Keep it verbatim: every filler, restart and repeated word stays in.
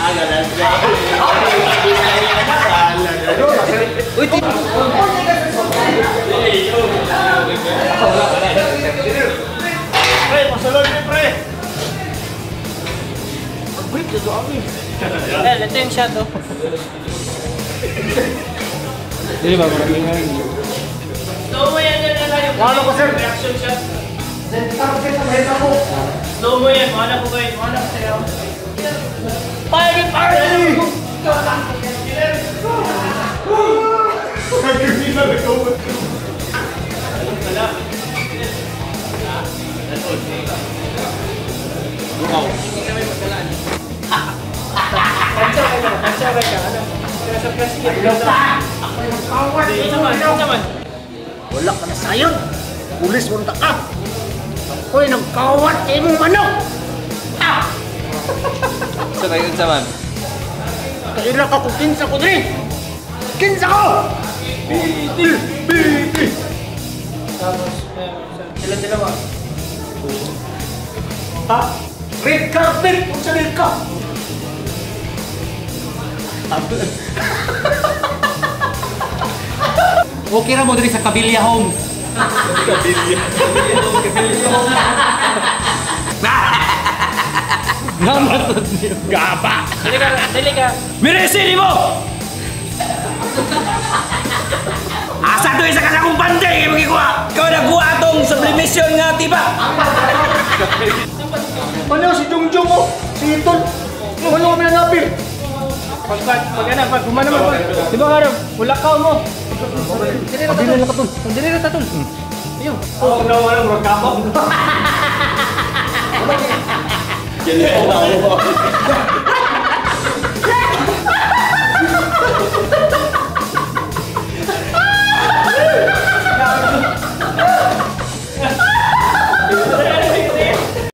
Uy, ti. Pre, pasalon ni pre. Wait, dito kami. Eh, ito yung shot, oh. Dili ba maraming nga. Slow mo yan, yan, yan, yan. Wala ko, sir. Reaction shot. Head ako. Slow mo yan, wala ko kayo. Wala ko sa'yo. Party, party! Nagkakita na ito. Cancel ka na, cancel ka na. Ano? Nasa president ka na. Ako yung kawad. Ito naman, ito naman. Wala ka na sayang. Pulis mo na ka. Ako'y nagkawat kayo mong manok. Ah! Sa tayo sa man. Kailan ka kung kinsa ko din. Kinsa ko! Biti! Biti! Tapos, sila dalawa. Ha? Red carpet! Kung sa red ka! Okay ra mo diri sa Kabilya Homes. Kabilya. Namatod niyo. Gaba! Dili ka, dili ka. Miresili mo! Asa to isa ka sa kong panday kay magikuha. Ikaw nagkuha atong sublimation nga tiba. Ano si Jungjung mo? Si Iton? Ano kami nanapil? Pag, pag, pag, ano, pag, kumana mo, pag, di ba nga, ulakaw mo. Dili na tatul. Dili na tatul. Ayun. Oo, na wala bro, kapag. Kaya ako.